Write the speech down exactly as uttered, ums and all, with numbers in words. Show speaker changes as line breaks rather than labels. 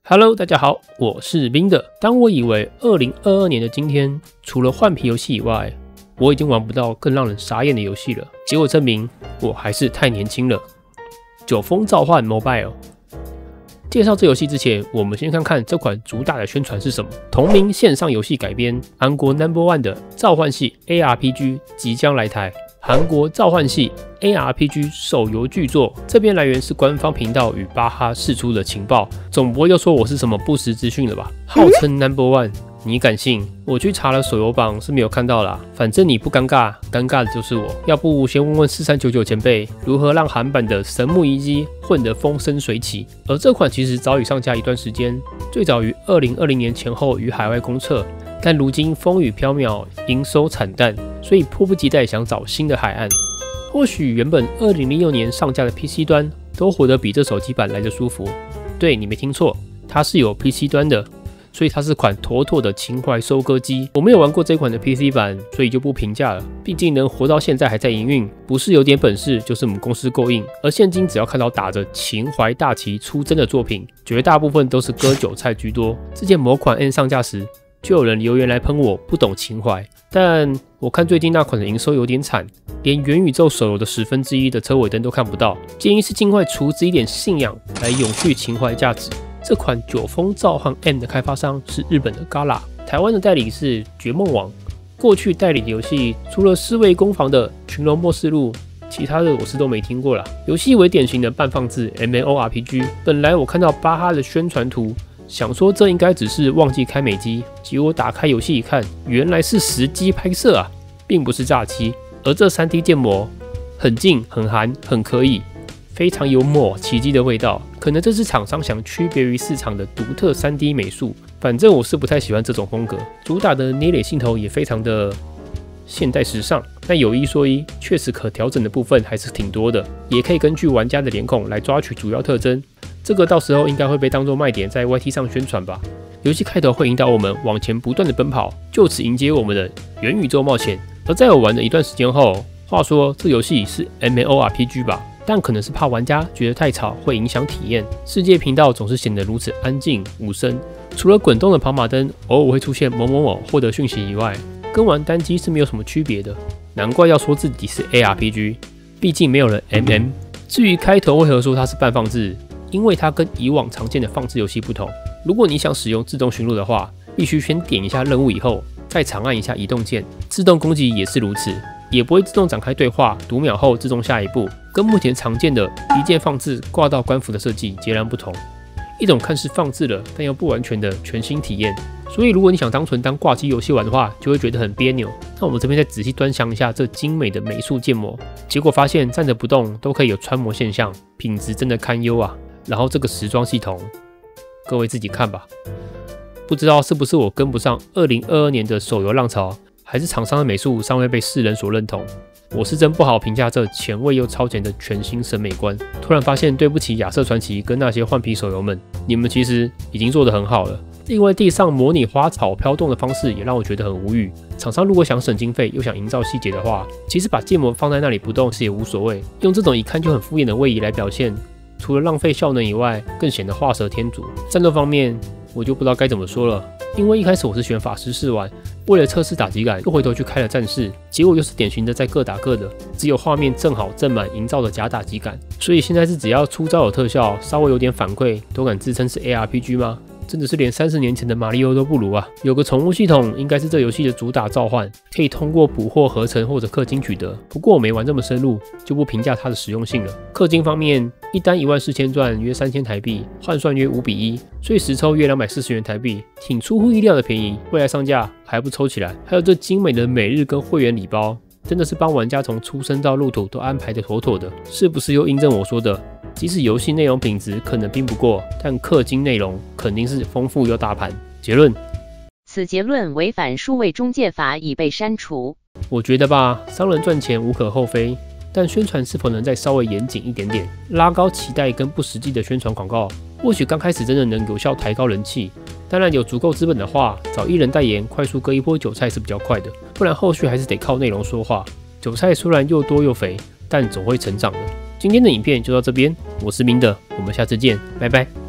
Hello， 大家好，我是冰的。当我以为二零二二年的今天，除了换皮游戏以外，我已经玩不到更让人傻眼的游戏了，结果证明我还是太年轻了。九峰召唤 Mobile。介绍这游戏之前，我们先看看这款主打的宣传是什么。同名线上游戏改编，韩国 Number One 的召唤系 A R P G 即将来台。韩国召唤系 A R P G 手游巨作，这边来源是官方频道与巴哈释出的情报，总不会又说我是什么不实资讯了吧？号称 Number One， 你敢信？我去查了手游榜是没有看到啦。反正你不尴尬，尴尬的就是我。要不先问问四三九九前辈，如何让韩版的神木遗迹混得风生水起？而这款其实早已上架一段时间，最早于二零二零年前后于海外公测。但如今风雨飘渺，营收惨淡，所以迫不及待想找新的海岸。或许原本二零零六年上架的 P C 端都活得比这手机版来得舒服。对，你没听错，它是有 P C 端的，所以它是款妥妥的情怀收割机。我没有玩过这款的 P C 版，所以就不评价了。毕竟能活到现在还在营运，不是有点本事，就是我们公司够硬。而现今只要看到打着情怀大旗出征的作品，绝大部分都是割韭菜居多。之前某款 N 上架时，就有人留言来喷我不懂情怀，但我看最近那款的营收有点惨，连元宇宙手游的十分之一的车尾灯都看不到。建议是尽快处置一点信仰来永续情怀价值。这款九峰召唤 M 的开发商是日本的 Gala， 台湾的代理是绝梦网。过去代理的游戏除了侍卫攻防的群龙末世录，其他的我是都没听过啦。游戏为典型的半放置 M M O R P G， 本来我看到巴哈的宣传图，想说这应该只是忘记开美机，结果打开游戏一看，原来是实机拍摄啊，并不是诈欺。而这 三 D 建模很近、很韩、很可以，非常有抹奇迹的味道。可能这是厂商想区别于市场的独特 三 D 美术，反正我是不太喜欢这种风格。主打的捏脸镜头也非常的现代时尚，但有一说一，确实可调整的部分还是挺多的，也可以根据玩家的脸孔来抓取主要特征。这个到时候应该会被当作卖点在 Y T 上宣传吧。游戏开头会引导我们往前不断的奔跑，就此迎接我们的元宇宙冒险。而在我玩了一段时间后，话说这游戏是 M M O R P G 吧，但可能是怕玩家觉得太吵会影响体验，世界频道总是显得如此安静无声。除了滚动的跑马灯偶尔会出现某某某获得讯息以外，跟玩单机是没有什么区别的。难怪要说自己是 A R P G， 毕竟没有了 M M。至于开头为何说它是半放置，因为它跟以往常见的放置游戏不同，如果你想使用自动寻路的话，必须先点一下任务以后，再长按一下移动键。自动攻击也是如此，也不会自动展开对话，读秒后自动下一步，跟目前常见的一键放置挂到官服的设计截然不同。一种看似放置了，但又不完全的全新体验。所以如果你想单纯当挂机游戏玩的话，就会觉得很别扭。那我们这边再仔细端详一下这精美的美术建模，结果发现站着不动都可以有穿模现象，品质真的堪忧啊。然后这个时装系统，各位自己看吧。不知道是不是我跟不上二零二二年的手游浪潮，还是厂商的美术尚未被世人所认同。我是真不好评价这前卫又超前的全新审美观。突然发现对不起亚瑟传奇跟那些换皮手游们，你们其实已经做得很好了。另外地上模拟花草飘动的方式也让我觉得很无语。厂商如果想省经费又想营造细节的话，其实把建模放在那里不动是也无所谓，用这种一看就很敷衍的位移来表现，除了浪费效能以外，更显得画蛇添足。战斗方面，我就不知道该怎么说了，因为一开始我是选法师试玩，为了测试打击感，又回头去开了战士，结果又是典型的在各打各的，只有画面正好正满营造的假打击感。所以现在是只要出招有特效，稍微有点反馈，都敢自称是 A R P G 吗？真的是连三十年前的马里奥都不如啊！有个宠物系统应该是这游戏的主打召唤，可以通过捕获、合成或者氪金取得。不过我没玩这么深入，就不评价它的实用性了。氪金方面，一单一万四千钻约三千台币，换算约五比一，所以实抽约两百四十元台币，挺出乎意料的便宜。未来上架还不抽起来？还有这精美的每日跟会员礼包，真的是帮玩家从出生到入土都安排的妥妥的，是不是又印证我说的？即使游戏内容品质可能拼不过，但氪金内容肯定是丰富又大盘。结论：
此结论违反数位中介法，已被删除。
我觉得吧，商人赚钱无可厚非，但宣传是否能再稍微严谨一点点，拉高期待跟不实际的宣传广告，或许刚开始真的能有效抬高人气。当然有足够资本的话，找艺人代言，快速割一波韭菜是比较快的，不然后续还是得靠内容说话。韭菜虽然又多又肥，但总会成长的。今天的影片就到这边，我是明德，我们下次见，拜拜。